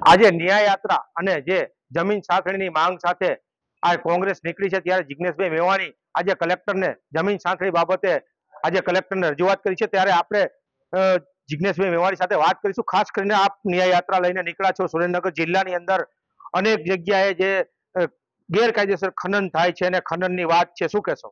આજે ન્યાય યાત્રા અને જે જમીન સાંકળીની માંગ સાથે આ કોંગ્રેસ નીકળી છે, ત્યારે જિગ્નેશભાઈ મેવાણી આજે કલેક્ટરને જમીન સાંકળી બાબતે આજે કલેક્ટરને રજૂઆત કરી છે। ત્યારે આપણે જિગ્નેશભાઈ મેવાણી સાથે વાત કરીશું। ખાસ કરીને આપ ન્યાય યાત્રા લઈને નીકળ્યા છો। સુરેન્દ્રનગર જિલ્લાની અંદર અનેક જગ્યાએ જે ગેરકાયદેસર ખનન થાય છે અને ખનનની વાત છે, શું કહેશો?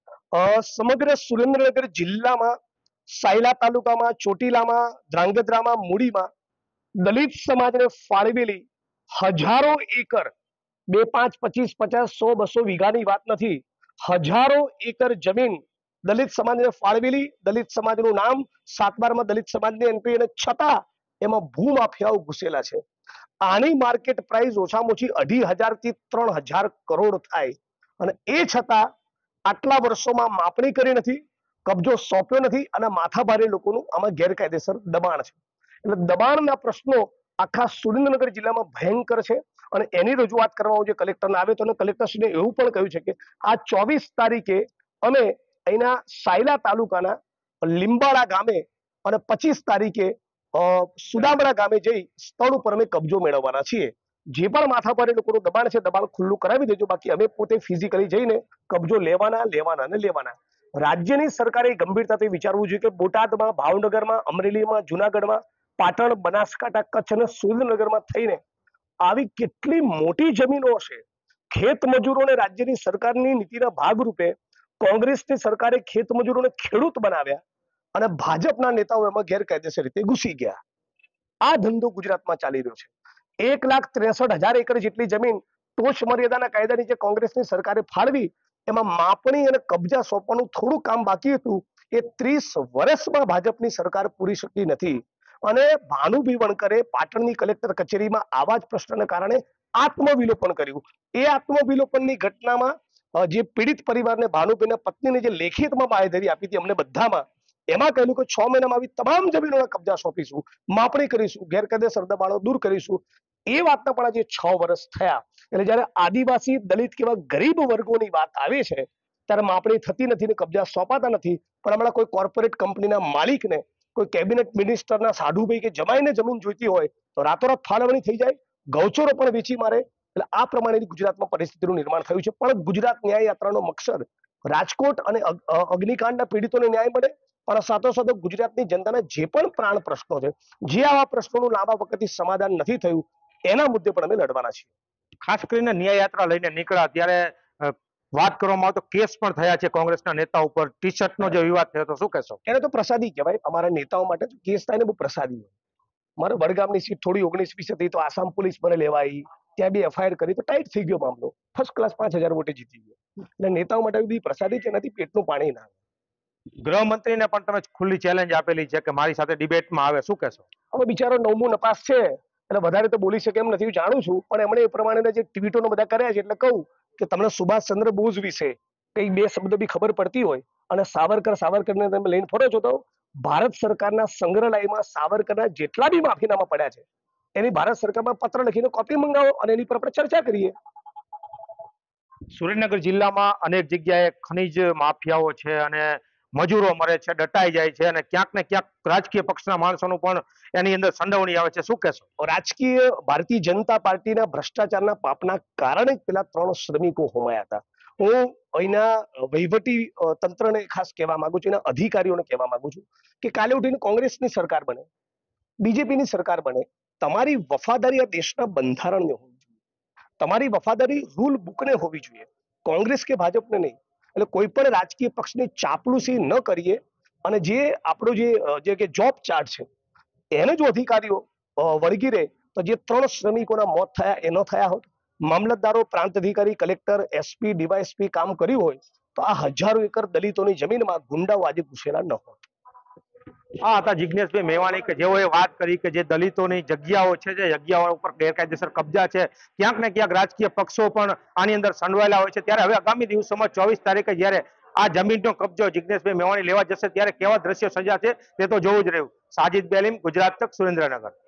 સમગ્ર સુરેન્દ્રનગર જિલ્લામાં સાયલા તાલુકામાં, ચોટીલામાં, ધ્રાંગધ્રામાં, મૂડીમાં દલિત સમાજને ફાળવેલી હજારો એકર 2, 5, 25, 50, 100, 200 વીઘાની વાત નથી, હજારો એકર જમીન દલિત સમાજને ફાળવેલી, દલિત સમાજનું નામ 7/12માં દલિત સમાજની એન્ટ્રી, અને છતાં એમાં ભૂમાફિયાઓ ઘૂસેલા છે। આની માર્કેટ પ્રાઇસ ઓછામાં ઓછી 2,500 થી 3,000 કરોડ થાય, અને એ છતાં આટલા વર્ષોમાં માપણી કરી નથી, કબજો સોંપ્યો નથી, અને માથાભારે લોકોનું આમાં ગેરકાયદેસર દબાણ છે। એટલે દબાણના પ્રશ્નો આખા સુરેન્દ્રનગર જિલ્લામાં ભયંકર છે, અને એની રજૂઆત કરવામાં જે કલેક્ટરને આવે તો કલેક્ટરશ્રીને એવું પણ કહ્યું છે કે આ 24 તારીખે અમે અહીંના સાયલા તાલુકાના લીંબાળા ગામે અને 25 તારીખે સુદામડા ગામે જઈ સ્થળ ઉપર અમે કબજો મેળવવાના છીએ। જે પણ માથાભારે લોકોનું દબાણ છે, દબાણ ખુલ્લું કરાવી દેજો, બાકી અમે પોતે ફિઝિકલી જઈને કબજો લેવાના। રાજ્યની સરકારે ગંભીરતાથી વિચારવું જોઈએ કે બોટાદમાં, ભાવનગરમાં, અમરેલીમાં, જુનાગઢમાં, પાટણ, બનાસકાંઠા, કચ્છ અને સુરેન્દ્રનગરમાં થઈને આવી કેટલી મોટી જમીનો હશે। ખેત મજૂરોને રાજ્યની સરકારની નીતિના ભાગરૂપે કોંગ્રેસની સરકારે ખેત મજૂરોને ખેડૂત બનાવ્યા, અને ભાજપના નેતાઓ એમાં ગેરકાયદેસર રીતે ઘૂસી ગયા। આ ધંધો ગુજરાતમાં ચાલી રહ્યો છે। 1,63,000 એકર જેટલી જમીન ટોચ મર્યાદાના કાયદા નીચે કોંગ્રેસની સરકારે ફાળવી, એમાં માપણી અને કબજા સોંપવાનું થોડું કામ બાકી હતું, એ 30 વર્ષમાં ભાજપની સરકાર પૂરી શકી નથી। અને ભાનુભાઈ વણકરે પાટણની કલેક્ટર કચેરીમાં આવા જ પ્રશ્નને કારણે આત્મવિલોપન કર્યું। એ આત્મવિલોપનની ઘટનામાં જે પીડિત પરિવારને ભાનુભાઈના પત્નીને જે લેખિતમાં બાંહેધરી આપી હતી અમને બધામાં, એમાં કહેલું કે 6 મહિનામાં આવી તમામ જમીનોના કબજા સોંપીશું, માપણી કરીશું, ગેરકાયદેસર દબાણો દૂર કરીશું। એ વાતના પણ આજે 6 વર્ષ થયા। એટલે જયારે આદિવાસી, દલિત કેવા ગરીબ વર્ગોની વાત આવે છે, ત્યારે માપણી થતી નથી ને કબજા સોંપાતા નથી। પણ હમણાં કોઈ કોર્પોરેટ કંપનીના માલિકને, કોઈ કેબિનેટ મિનિસ્ટરના સાઢુભાઈ કે જમાઈને જમીન જોઈતી હોય તો રાતોરાત ફાળવણી થઈ જાય, ગૌચરો પણ વેચી મારે। એટલે આ પ્રમાણેની ગુજરાતમાં પરિસ્થિતિનું નિર્માણ થયું છે। પણ ગુજરાત ન્યાય યાત્રાનો મકસદ રાજકોટ અને અગ્નિકાંડના પીડિતોને ન્યાય મળે, પણ સાથોસાથ ગુજરાતની જનતાના જે પણ પ્રાણ પ્રશ્નો છે, જે આવા પ્રશ્નોનું લાંબા વખતથી સમાધાન નથી થયું, એના મુદ્દે પણ અમે લડવાના છીએ। ખાસ કરીને ન્યાય યાત્રા લઈને નીકળ્યા ત્યારે વાત કરવામાં આવે તો કેસ પણ થયા છે કોંગ્રેસના નેતા ઉપર। ટી શર્ટનો જે વિવાદ થયો તો શું કહેશો? એને તો પ્રસાદી કહેવાય। અમારા નેતાઓ માટે કેસ થાય ને બહુ પ્રસાદી હોય। મારે વડગામની સીટ થોડી 19-20 હતી તો આસામ પોલીસ મને લેવા આવી, ત્યાં બી એફઆઈઆર કરી તો ટાઈટ થઈ ગયો મામલો, ફર્સ્ટ ક્લાસ 5,000 વોટે જીતી ગયો। એટલે નેતાઓ માટે બધી પ્રસાદી છે, એનાથી પેટનું પાણી ના આવે। ગૃહમંત્રીને પણ તમે ખુલ્લી ચેલેન્જ આપેલી છે કે મારી સાથે ડિબેટમાં આવે, શું કહેશો? હવે બિચારો 9મું નપાસ છે, એટલે વધારે તો બોલી શકે એમ નથી, જાણું છું, પણ એમણે એ પ્રમાણેના જે ટ્વીટોને બધા કર્યા છે, એટલે કહું કે તમને સુભાષચંદ્ર બોઝ વિશે કઈ 2 શબ્દ બી ખબર પડતી હોય અને સાવરકરને તમે લઈને ફરો છો, તો ભારત સરકારના સંગ્રહાલયમાં સાવરકરના જેટલા બી માફીનામા પડ્યા છે, એની ભારત સરકારમાં પત્ર લખીને કોપી મંગાવો અને એની પર આપણે ચર્ચા કરીએ। સુરેન્દ્રનગર જિલ્લામાં અનેક જગ્યાએ ખનીજ માફિયાઓ છે અને મજૂરો મરે છે, દટાઈ જાય છે, અને ક્યાંક ને ક્યાંક રાજકીય પક્ષના માણસોનું પણ એની અંદર સંડોવણી આવે છે, શું કહેશો? રાજકીય ભારતીય જનતા પાર્ટીના ભ્રષ્ટાચારના પાપના કારણે પેલા 3 શ્રમિકો હોમાયા હતા। હું અહીંના વહીવટી તંત્રને ખાસ કહેવા માંગુ છું, એના અધિકારીઓને કહેવા માંગુ છું કે કાલે ઉઠીને કોંગ્રેસની સરકાર બને, બીજેપીની સરકાર બને, તમારી વફાદારી આ દેશના બંધારણને હોવી જોઈએ, તમારી વફાદારી રૂલ બુકને હોવી જોઈએ, કોંગ્રેસ કે ભાજપને નહીં। એટલે કોઈ પણ રાજકીય પક્ષની ચાપલુસી ન કરીએ, અને જે આપણો જે જોબ ચાર્ટ છે એને જો અધિકારીઓ વળગી રહે તો જે 3 શ્રમિકોના મોત થયા એ ન થયા હોત। મામલતદારો, પ્રાંત અધિકારી, કલેક્ટર, એસપી, ડીવાયએસપી કામ કર્યું હોય તો આ હજારો એકર દલિતોની જમીનમાં ગુંડાઓ આજે ઘૂસેલા ન હોત। આ હતા જિગ્નેશભાઈ મેવાણી કે જેઓએ વાત કરી કે જે દલિતોની જગ્યાઓ છે, જે જગ્યાઓ ઉપર ગેરકાયદેસર કબજા છે, ક્યાંક ને ક્યાંક રાજકીય પક્ષો પણ આની અંદર સંડવાયેલા હોય છે। ત્યારે હવે આગામી દિવસોમાં 24 તારીખે જ્યારે આ જમીનનો કબજો જિગ્નેશભાઈ મેવાણી લેવા જશે, ત્યારે કેવા દ્રશ્યો સર્જાશે તે તો જોવું જ રહ્યું। સાજિદ બેલીમ, ગુજરાત તક, સુરેન્દ્રનગર।